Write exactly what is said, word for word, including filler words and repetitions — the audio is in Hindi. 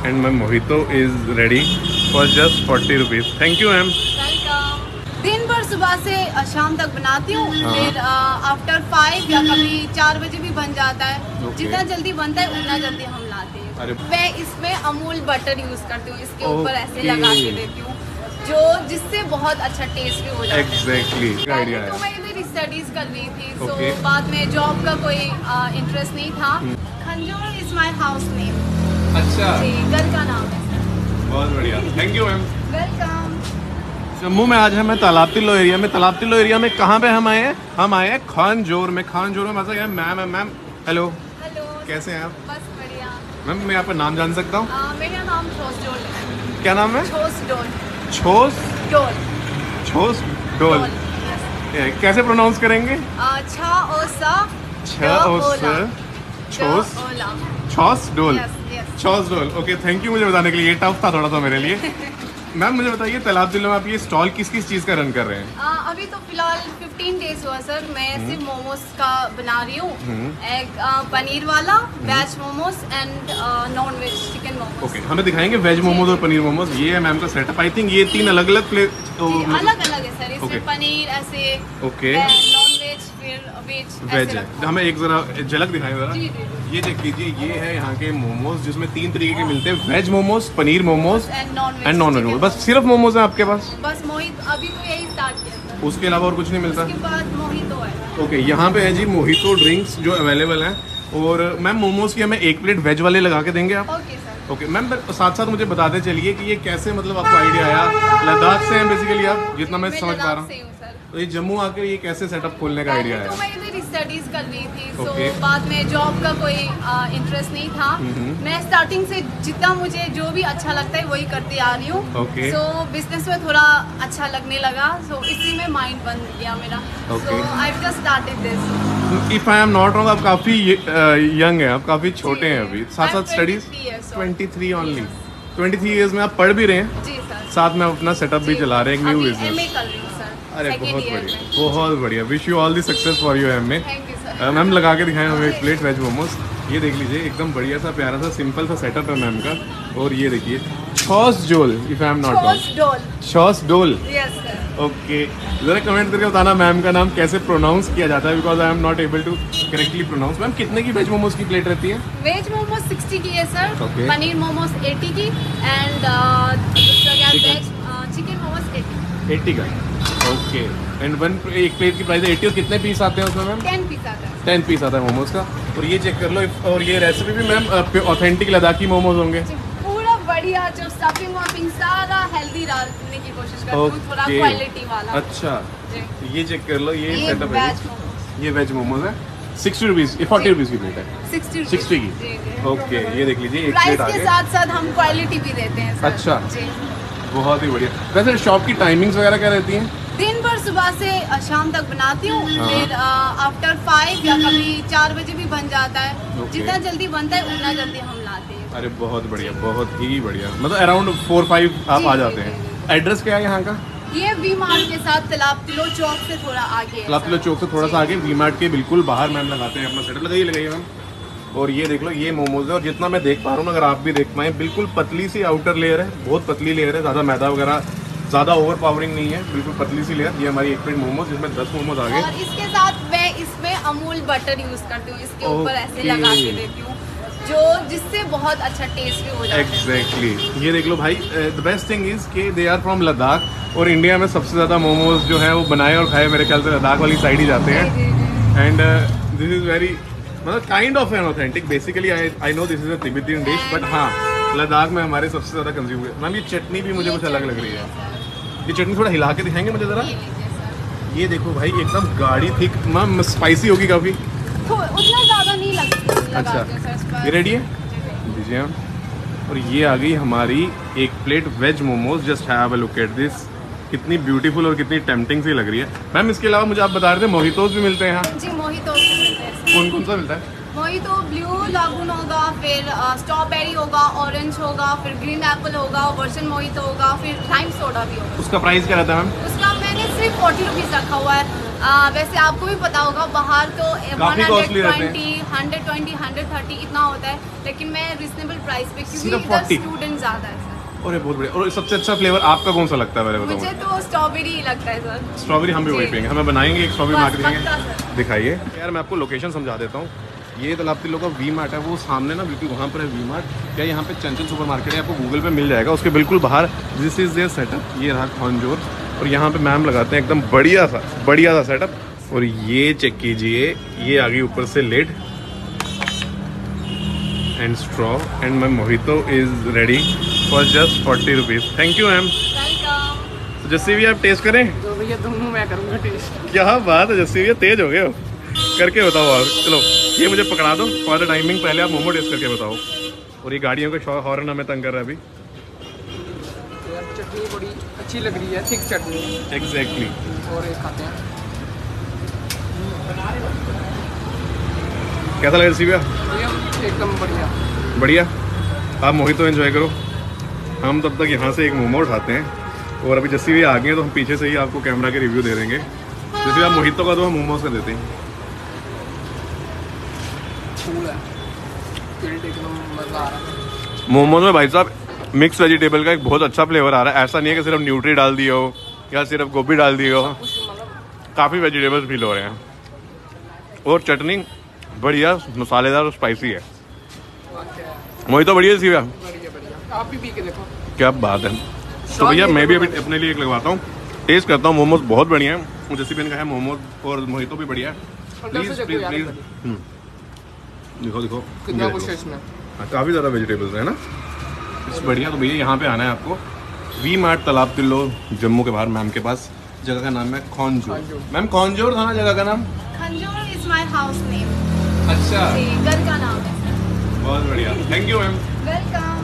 And ma'am mojito is ready for just forty rupees. Thank you ma'am. दिन भर सुबह से शाम तक बनाती हूँ, फिर आफ्टर फाइव या कभी चार बजे भी बन जाता है। okay. जितना जल्दी बनता है उतना जल्दी हम लाते हैं। मैं इसमें अमूल बटर यूज करती हूँ, इसके ऊपर okay. ऐसे लगा के देती हूँ, जो जिससे बहुत अच्छा टेस्ट भी हो जाता है। exactly. तो मैं मेरी स्टडीज कर रही थी, okay. so बाद में जॉब का कोई इंटरेस्ट नहीं था। Khanjor is my house name. अच्छा जी, घर का नाम है सर। बहुत बढ़िया, thank you ma'am. Welcome. Jammu में आज है मैं तालाब तिल्लो एरिया में। तालाब तिल्लो एरिया में कहाँ पे हम आए हैं? हम आए हैं खानजोर में। खानजोर में मजा है। मैम है मैम हेलो हेलो, कैसे हैं आप? बस बढ़िया। मैम मैं आपका नाम जान सकता हूँ? मेरा नाम छोस डोल है। क्या नाम है? छोस डोल। छोस डोल। छोस डोल। कैसे प्रोनाउंस करेंगे? छा ओ सा छ ओ सा छोस छोस डोल। छोस डोल। ओके, थैंक यू मुझे बताने के लिए। ये टफ था थोड़ा सा मेरे लिए। मैम मुझे बताइए तालाब तिल्लो में आप ये स्टॉल किस किस चीज़ का रन कर रहे हैं? आ, अभी तो फिलहाल पंद्रह डेज हुआ सर। मैं सिर्फ मोमोज का बना रही हूँ। एक आ, पनीर वाला, veg momos and non veg chicken momos. Okay, हमें दिखाएंगे वेज मोमोज और पनीर मोमोज। ये है मैम का सेटअप। आई थिंक ये तीन अलग अलग प्लेट तो अलग अलग है सर। इसमें okay. पनीर ऐसे, ओके, नॉन वेज, फिर वेज वेज है। हमें एक जरा झलक दिखाएं जरा। ये देख लीजिए, ये है यहाँ के मोमोज जिसमें तीन तरीके के मिलते हैं, veg momos, paneer momos and non veg. बस सिर्फ मोमोज है आपके पास? बस मोहित अभी तो यही स्टार्ट किया। उसके अलावा और कुछ नहीं मिलता? उसके बाद मोहितो है। ओके, यहाँ पे है जी मोहितो ड्रिंक्स जो अवेलेबल हैं। और मैम मोमोज की हमें एक प्लेट वेज वाले लगा के देंगे आप? Okay sir. ओके मैम, साथ साथ मुझे बताते चलिए कि ये कैसे मतलब आपको आइडिया आया? लद्दाख से हैं बेसिकली आप, जितना मैं समझ पा रहा हूँ। तो ये जम्मू आकर ये कैसे सेटअप खोलने का आइडिया है? तो मैं मेरी स्टडीज कर रही थी, okay. so बाद में जॉब का कोई इंटरेस्ट नहीं था। मैं स्टार्टिंग से जितना मुझे जो भी अच्छा लगता है वही करती आ रही हूँ। okay. so बिजनेस में थोड़ा अच्छा लगने लगा, so इसी में माइंड बन गया मेरा। okay. so I just started this. If I am not wrong, आप काफी यंग हैं, आप काफी छोटे हैं अभी। साथ साथ स्टडीज तेईस ओनली। तेईस इयर्स में आप पढ़ भी रहे हैं? जी सर। साथ में अपना सेटअप भी चला रहे हैं, एक न्यू बिजनेस। अरे बहुत बढ़िया, बहुत बढ़िया। Wish you all the success for your M A. Ma'am लगा के दिखाएं हमें एक प्लेट वेज मोमोज। ये देख लीजिए, एकदम बढ़िया सा प्यारा सा सिंपल सा सेटअप है मैम का। और ये देखिए छोस डोल, if I am not wrong. छोस डोल। Yes sir. ओके, जरा कमेंट करके बताना मैम का नाम कैसे प्रोनाउंस किया जाता है, because I am not able to correctly pronounce. Ma'am कितने की वेज मोमोज की प्लेट रहती है? वेज मोमोज साठ की है सर। okay. पनीर मोमोज अस्सी की एंड चिकन मोमोज अस्सी। अस्सी का। ओके, एंड वन एक प्लेट की प्राइस है अस्सी। और कितने पीस आते हैं उसमें मैम? दस पीस आता है। दस पीस आता है मोमोज का। और ये चेक कर लो। और ये रेसिपी भी मैम ऑथेंटिक लद्दाखी मोमोज होंगे? पूरा बढ़िया, जो स्टफिंग वफिंग सारा हेल्दी डालने की कोशिश करती हूं, थोड़ा क्वालिटी वाला। अच्छा, ये चेक कर लो, ये सेटअप है। ये वेज मोमोज है, सिक्सटी रुपीज, फोर्टी रुपीज की प्लेट है। सिक्सटी सिक्सटी की। ओके, ये देख लीजिए, एक प्लेट के साथ साथ हम क्वालिटी भी देते हैं सर। अच्छा, बहुत ही बढ़िया। वैसे शॉप की टाइमिंग्स वगैरह क्या रहती हैं? दिन भर सुबह से शाम तक बनाती हूँ, फिर आफ्टर फाइव या कभी चार बजे भी बन जाता है। okay. जितना जल्दी बनता है उतना जल्दी हम लाते हैं। अरे बहुत बढ़िया, बहुत ही बढ़िया। मतलब अराउंड फोर फाइव आप आ जाते हैं। एड्रेस क्या है यहाँ का? ये वी मार्ट के साथ तालाब तिल्लो चौक से थोड़ा आगे। तालाब तिल्लो चौक से थोड़ा सा आगे, वी मार्ट के बिल्कुल बाहर मैम लगाते हैं अपना सेटअप। लगाइए लगाइए मैम। और ये देख लो, ये मोमोज है। और जितना मैं देख पा रहा हूँ, अगर आप भी देख पाए, बिल्कुल पतली सी आउटर लेयर है, बहुत पतली लेयर है, ज़्यादा मैदा वगैरह ज़्यादा ओवर पावरिंग नहीं है, बिल्कुल पतली सी लेयर। ये हमारी एक प्लेट मोमोज, जिसमें दस मोमोज आ गए। और इसके साथ मैं इसमें अमूल बटर यूज करती हूँ, इसके ऊपर okay. ऐसे लगा के देती हूँ, जो जिससे बहुत अच्छा टेस्ट भी हो जाता है। Exactly exactly. ये देख लो भाई, द बेस्ट थिंग इज कि दे आर फ्रॉम लद्दाख। और इंडिया में सबसे ज़्यादा मोमोज जो है वो बनाए और खाए मेरे ख्याल से लद्दाख वाली साइड ही जाते हैं। एंड दिस इज़ वेरी मतलब kind of an authentic. Basically I I know this is a Tibetan dish, but हाँ लद्दाख में हमारे सबसे ज़्यादा कंज्यूम हुए। मैम ये चटनी भी मुझे कुछ अलग लग रही है। ये चटनी थोड़ा हिला के दिखाएंगे मुझे ज़रा? ये देखो भाई, एकदम गाढ़ी थिक। मैम स्पाइसी होगी काफ़ी? उतना ज़्यादा नहीं लगता। अच्छा, ये रेडी है, दीजिए मैम। और ये आ गई हमारी एक plate veg momos. Just have a look at this. कितनी ब्यूटीफुल और कितनी टेम्पटिंग सी लग रही है। मैम इसके अलावा मुझे आप बता रहे थे मोहितोज भी मिलते हैं यहाँ? जी, मोहितोज भी मिलते हैं। कौन कौन सा मिलता है? मोहितो ब्लू लागून होगा, फिर स्ट्रॉबेरी होगा, ऑरेंज होगा, फिर ग्रीन एप्पल होगा, वर्जन मोहितो होगा, फिर लाइम सोडा भी होगा। उसका प्राइस क्या रहता है मैम? उसका मैंने सिर्फ फोर्टी रुपीज़ रखा हुआ है। आ, वैसे आपको भी पता होगा बाहर तो काफी costly रहते हैं। हंड्रेड ट्वेंटी, हंड्रेड थर्टी इतना होता है, लेकिन मैं रिजनेबल प्राइस पे, क्योंकि सिर्फ इधर forty? स्टूडेंट ज्यादा है सर। अरे बहुत बढ़िया। और सबसे अच्छा फ्लेवर आपका कौन सा लगता है मेरे बताओ? मुझे तो स्ट्रॉबेरी लगता है सर। स्ट्रॉबेरी हम भी वही जी। पियेंगे, हमें बनाएंगे एक स्ट्रॉबेरी बना के बस, पक्का देंगे। सर। दिखाइए यार, मैं आपको लोकेशन समझा देता हूँ। ये तालाब तिल्लो का वी मार्ट है, वो सामने ना बिल्कुल वहाँ पर है वी मार्ट। या यहाँ पे चंचल सुपर मार्केट है, आपको गूगल पे मिल जाएगा। उसके बिल्कुल बाहर दिस इज देयर सेटअप, ये रहा खौंजोर। और यहाँ पे मैम लगाते हैं एकदम बढ़िया सा बढ़िया सा सेटअप। और ये चेक कीजिए, ये आ गई ऊपर से lid and straw and my mojito is ready for just forty rupees. Thank you ma'am. Welcome. Jassi भी आप टेस्ट करें? तो भैया दोनों मैं करूँगा टेस्ट। क्या बात है जस्सी भैया, तेज हो गए हो। करके बताओ आप। चलो ये मुझे पकड़ा दो फॉर द टाइमिंग, पहले आप मोमो टेस्ट करके बताओ। और ये गाड़ियों का हॉर्न हमें तंग कर रहा है अभी। यार चटनी बड़ी अच्छी लग रही है, थिक चटनी है। एग्जैक्टली। और एक खाते हैं। कैसा लगा जस्सी भैया? भैया एकदम बढ़िया। बढ़िया। आप मोहितो एंजॉय करो, हम तब तक यहाँ से एक मोमो उठाते हैं। और अभी जस्सी भैया आ गए हैं तो हम पीछे से ही आपको कैमरा के रिव्यू दे देंगे। जैसे आप मोहितो का तो हम मोमोज का देते हैं। फूल है, एकदम मज़ा आ रहा है। मोमोज में भाई साहब मिक्स वेजिटेबल का एक बहुत अच्छा फ्लेवर आ रहा है। ऐसा नहीं है कि सिर्फ न्यूट्री डाल दिए हो या सिर्फ गोभी डाल दिए हो, काफ़ी वेजिटेबल्स फील हो रहे हैं। और चटनी बढ़िया मसालेदार और स्पाइसी है। मोहितो बढ़िया सी भैया, बढ़िया बढ़िया। आप भी पी के देखो। क्या बात है। तो भैया मैं भी अभी अपने लिए एक लगवाता हूँ, टेस्ट करता हूँ। मोमोज बहुत बढ़िया है, जैसे मैंने कहा है मोमोज और मोहितो भी बढ़िया है। प्लीज प्लीज प्लीज देखो देखो कितना कुछ है इसमें। काफ़ी ज़्यादा वेजिटेबल्स है ना, इस बढ़िया। तो भैया यहाँ पे आना है आपको, वी मार्ट तालाब तिल्लो जम्मू के बाहर। मैम के पास जगह का नाम है खौंजोर। मैम खौंजोर था ना जगह का नाम? Khanjor is my house name. अच्छा, जी, घर का नाम है। बहुत बढ़िया। Thank you ma'am. वेलकम।